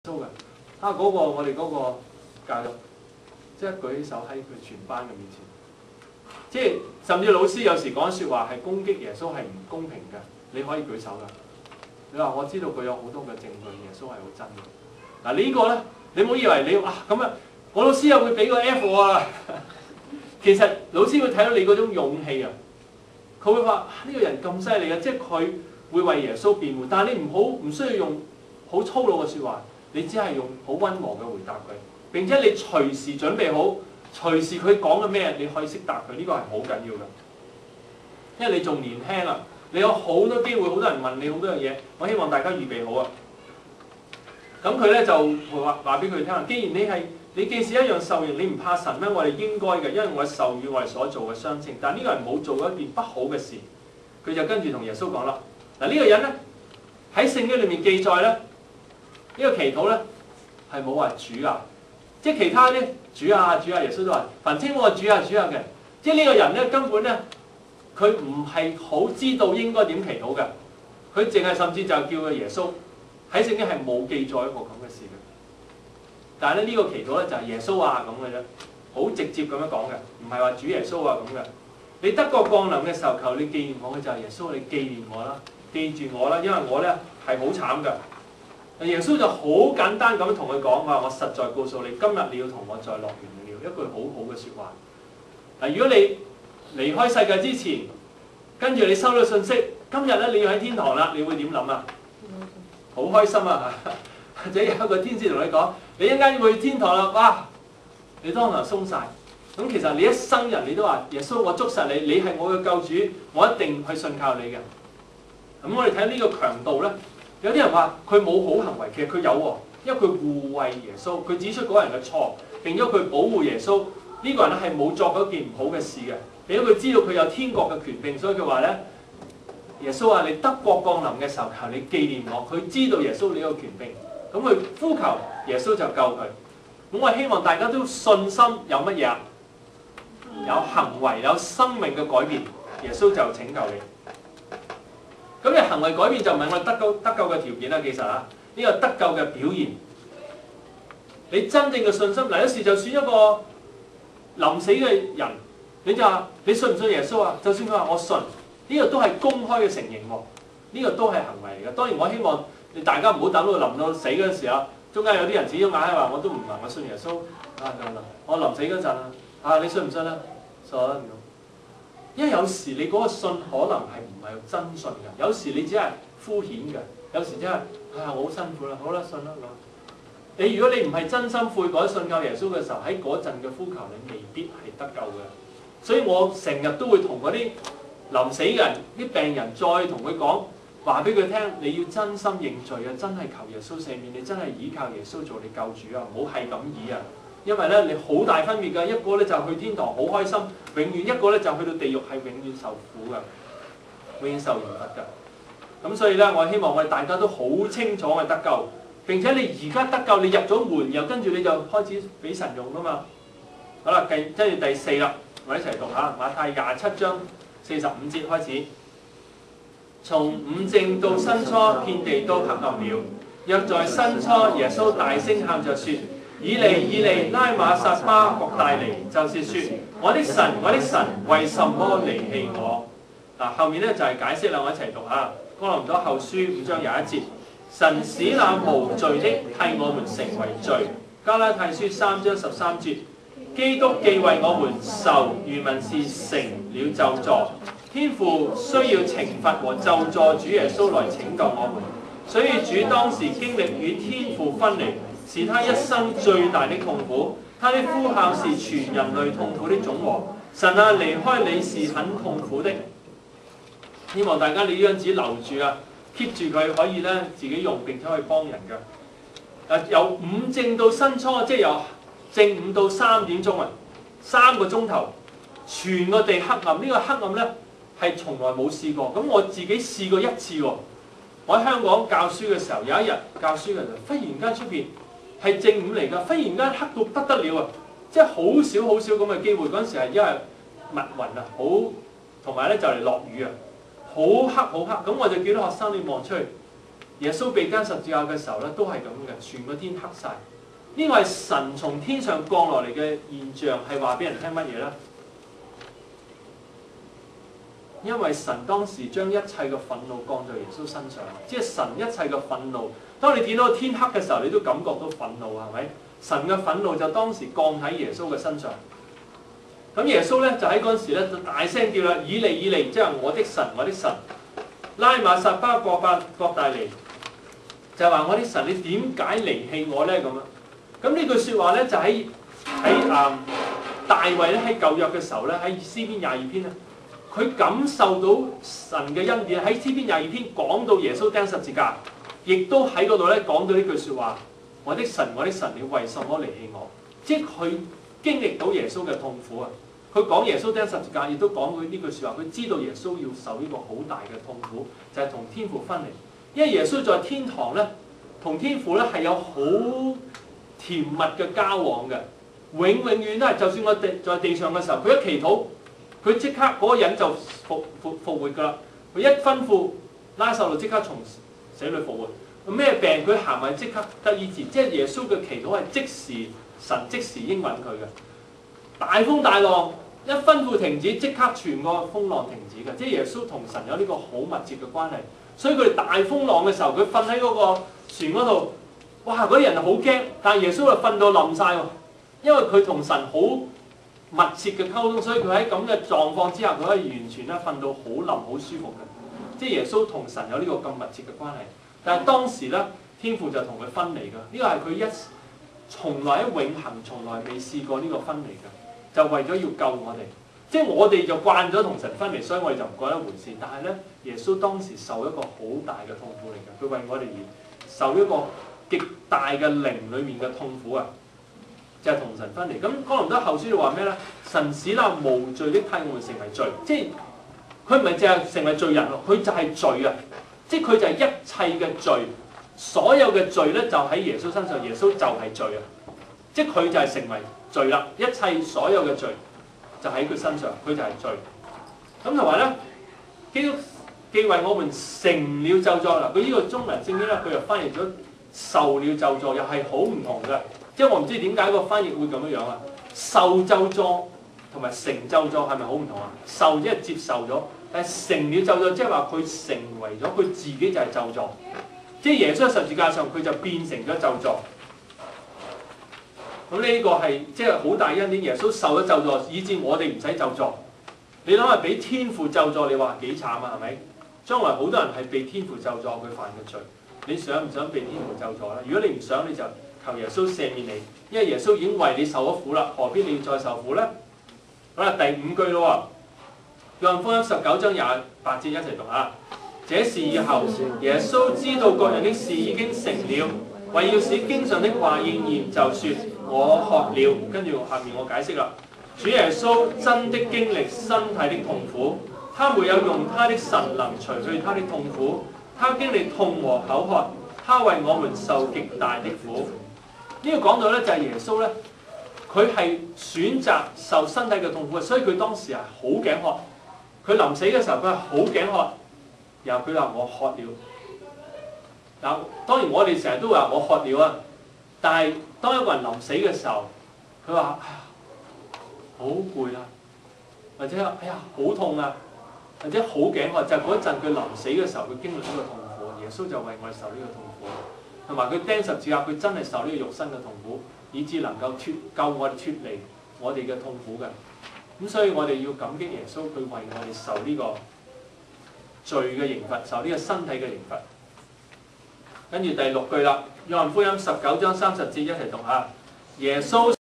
穌嘅。嗰個我哋嗰個教育，即係舉起手喺佢全班嘅面前，即係甚至老師有時講説話係攻擊耶穌係唔公平嘅，你可以舉手㗎。你話我知道佢有好多嘅證據，耶穌係好真嘅。嗱呢個咧，你唔好以為你咁啊，我老師又會俾個 F 我啊。其實老師會睇到你嗰種勇氣啊，佢會話呢個人咁犀利嘅，即係佢會為耶穌辯護。但係你唔需要用好粗魯嘅説話，你只係用好溫和嘅回答佢。並且你隨時準備好，隨時佢講嘅咩，你可以識答佢。呢個係好緊要嘅，因為你仲年輕啊。你有好多機會，好多人問你好多樣嘢，我希望大家預備好啊！咁佢咧就話俾佢聽，既然你既是一樣受刑，你唔怕神咩？我哋應該嘅，因為我受與我哋所做嘅相稱。但係呢個人冇做一件不好嘅事，佢就跟住同耶穌講啦。嗱呢個人咧喺聖經裏面記載咧，呢個祈禱咧係冇話主啊，即係其他啲主啊主啊，耶穌都話凡稱我主啊主啊嘅，即係呢個人咧根本咧。佢唔係好知道應該點祈禱嘅，佢淨係甚至就叫佢耶穌，喺聖經係冇記載一個咁嘅事嘅。但係咧呢個祈禱咧就係耶穌啊咁嘅啫，好直接咁樣講嘅，唔係話主耶穌啊咁嘅。你得國降臨嘅時候，求你紀念我嘅就係耶穌，你紀念我啦，記住我啦，因為我咧係好慘㗎。耶穌就好簡單咁同佢講話，我實在告訴你，今日你要同我在樂園了，一句好好嘅説話。嗱，如果你離開世界之前，跟住你收到信息，今日咧你要喺天堂啦，你會點諗啊？好開心啊！或者有一個天使同你講，你一陣間要去天堂啦，哇！你當堂鬆晒。咁其實你一生人你都話耶穌，我捉實你，你係我嘅救主，我一定去信靠你嘅。咁我哋睇呢個強盜咧，有啲人話佢冇好行為，其實佢有喎，因為佢護衛耶穌，佢指出嗰人嘅錯，並咗佢保護耶穌。呢個人咧係冇作過一件唔好嘅事嘅。俾佢知道佢有天國嘅權柄，所以佢話咧：耶穌啊，你得國降臨嘅時候，求你紀念我。佢知道耶穌你有權柄，咁佢呼求耶穌就救佢。咁我希望大家都信心有乜嘢啊？有行為，有生命嘅改變，耶穌就拯救你。咁你行為改變就唔係我哋得救嘅條件啦，其實啊，呢個得救嘅表現。你真正嘅信心，嗱，有時就算一個臨死嘅人。你就話你信唔信耶穌啊？就算佢話我信，呢個都係公開嘅承認喎，呢個都係行為嚟嘅。當然我希望你大家唔好等到臨到死嗰陣時候，中間有啲人始終硬係話我都唔能夠信耶穌啊！我臨死嗰陣啊，你信唔信啊？信咁，因為有時你嗰個信可能係唔係真信嘅，有時你只係敷衍嘅，有時真係我好辛苦啦，好啦，信啦咁。如果你唔係真心悔改信靠耶穌嘅時候，喺嗰陣嘅呼求你未必係得救嘅。所以我成日都會同嗰啲臨死嘅人、啲病人再同佢講，話俾佢聽，你要真心認罪啊！真係求耶穌赦免，你真係依靠耶穌做你救主啊！唔好係咁意啊！因為咧你好大分別㗎，一個咧就去天堂好開心，永遠；一個咧就去到地獄係永遠受苦㗎，永遠受刑罰㗎。咁所以咧，我希望我哋大家都好清楚嘅得救，並且你而家得救，你入咗門，又跟住你就開始俾神用㗎嘛。好啦，跟住第四啦。我哋一齊讀下馬太27章45節開始。從午正到申初，遍地都黑暗了。約在申初，耶穌大聲喊着說：以利以利，拉馬撒巴各大尼，就是說我的神，我的神，為什麼離棄我？嗱，後面咧就係解釋啦，我一齊讀下。哥林多後書5章21節，神使那無罪的替我們成為罪。加拉太書3章13節。基督既為我們受原文是成了咒詛，天父需要懲罰和咒詛主耶穌來拯救我們，所以主當時經歷與天父分離，是他一生最大的痛苦。他的呼喊是全人類痛苦的總和。神啊，離開你是很痛苦的。希望大家你呢張紙留住啊 ，keep 住佢可以咧自己用，並且可以幫人㗎。由午正到申初，即係由正午到3點鐘啊，3個鐘頭，全個地黑暗。呢個黑暗咧係從來冇試過。咁我自己試過一次喎。我喺香港教書嘅時候，有一日教書嘅時候，忽然間出邊係正午嚟㗎，忽然間黑到不得了啊！即係好少咁嘅機會。嗰陣時係因為密雲啊，好同埋咧就嚟落雨啊，好黑好黑。咁我就叫啲學生你望出去， 耶穌被釘十字架嘅時候咧，都係咁嘅，全個天黑晒。呢個係神從天上降落嚟嘅現象，係話俾人聽乜嘢咧？因為神當時將一切嘅憤怒降在耶穌身上，即係神一切嘅憤怒。當你見到天黑嘅時候，你都感覺到憤怒，係咪？神嘅憤怒就當時降喺耶穌嘅身上。咁耶穌咧就喺嗰陣時咧就大聲叫啦：以利以利，即係我的神，我的神，拉馬撒巴各大尼，就係話我的神，你點解離棄我咧？咁樣。咁呢句説話咧就喺大衛咧喺舊約嘅時候咧喺詩篇22篇咧，佢感受到神嘅恩典，喺詩篇22篇講到耶穌釘十字架，亦都喺嗰度咧講到呢句説話：我的神，我的神，你為什麼離棄我？即係佢經歷到耶穌嘅痛苦啊！佢講耶穌釘十字架，亦都講佢呢句説話。佢知道耶穌要受呢個好大嘅痛苦，就係同天父分離。因為耶穌在天堂咧，同天父咧係有好甜蜜嘅交往嘅，永遠都係。就算我在地上嘅時候，佢一祈禱，佢即刻嗰個人就復活㗎啦。佢一吩咐拉撒路即刻從死裏復活。咩病佢行埋即刻得醫治，即係耶穌嘅祈禱係即時神即時應允佢嘅。大風大浪一吩咐停止，即刻全個風浪停止嘅。即係耶穌同神有呢個好密切嘅關係。所以佢哋大風浪嘅時候，佢瞓喺嗰個船嗰度，哇！嗰啲人好驚，但係耶穌就瞓到冧晒喎，因為佢同神好密切嘅溝通，所以佢喺咁嘅狀況之下，佢可以完全咧瞓到好冧好舒服嘅。即係耶穌同神有呢個咁密切嘅關係。但係當時咧，天父就同佢分離㗎。呢個係佢從來喺永恆從來未試過呢個分離㗎，就為咗要救我哋。即係我哋就慣咗同神分離，所以我哋就唔覺得一回事。但係咧，耶穌當時受一個好大嘅痛苦嚟㗎，佢為我哋而受一個極大嘅靈裡面嘅痛苦啊，就係同神分離。咁哥林多後書就話咩咧？神使那無罪的替我們成為罪，即係佢唔係淨係成為罪人咯，佢就係罪啊！即係佢就係一切嘅罪，所有嘅罪咧就喺耶穌身上，耶穌就係罪啊！即係佢就係成為罪啦，一切所有嘅罪就喺佢身上，佢就係罪。咁同埋咧，基督既為我們成了咒詛啦，佢呢個中文聖經咧，佢又翻譯咗受了咒詛，又係好唔同嘅。即係我唔知點解個翻譯會咁樣啊？受咒詛同埋成咒詛係咪好唔同啊？受即係接受咗。但係成了咒詛，即係話佢成為咗佢自己就係咒詛，即係耶穌喺十字架上佢就變成咗咒詛。咁呢個係即係好大恩典，耶穌受咗咒詛，以致我哋唔使咒詛。你諗下俾天父咒詛，你話幾慘啊？係咪？將來好多人係被天父咒詛佢犯嘅罪，你想唔想被天父咒詛咧？如果你唔想，你就求耶穌赦免你，因為耶穌已經為你受咗苦啦，何必你要再受苦咧？好啦，第5句咯。約翰福音19章28節一齊讀下。這事以後，耶穌知道各樣的事已經成了，為要使經上的話應驗，就說：我渴了。跟住下面我解釋啦。主耶穌真的經歷身體的痛苦，他沒有用他的神能除去他的痛苦，他經歷痛和口渴，他為我們受極大的苦。呢個講到咧就係耶穌咧，佢係選擇受身體嘅痛苦，所以佢當時係好頸渴。佢臨死嘅時候，佢係好頸渴，然後佢話我渴了。嗱，當然我哋成日都話我渴了啊，但係當一個人臨死嘅時候，佢話：哎呀，好攰啊，或者哎呀好痛啊，或者好頸渴，就係嗰陣佢臨死嘅時候，佢經歷呢個痛苦。耶穌就為我哋受呢個痛苦，同埋佢釘十字架，佢真係受呢個肉身嘅痛苦，以致能夠救我哋脫離我哋嘅痛苦嘅。咁所以我哋要感激耶穌，佢為我哋受呢個罪嘅刑罰，受呢個身體嘅刑罰。跟住第6句啦，約翰福音19章30節一齊讀下。耶穌